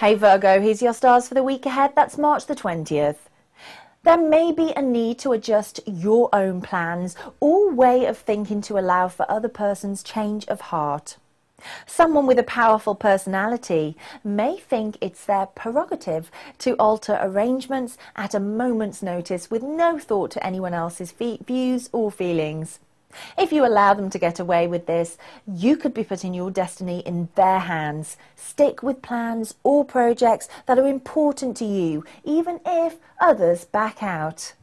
Hey Virgo, here's your stars for the week ahead. That's March the 20th. There may be a need to adjust your own plans or way of thinking to allow for other person's change of heart. Someone with a powerful personality may think it's their prerogative to alter arrangements at a moment's notice with no thought to anyone else's views or feelings. If you allow them to get away with this, you could be putting your destiny in their hands. Stick with plans or projects that are important to you, even if others back out.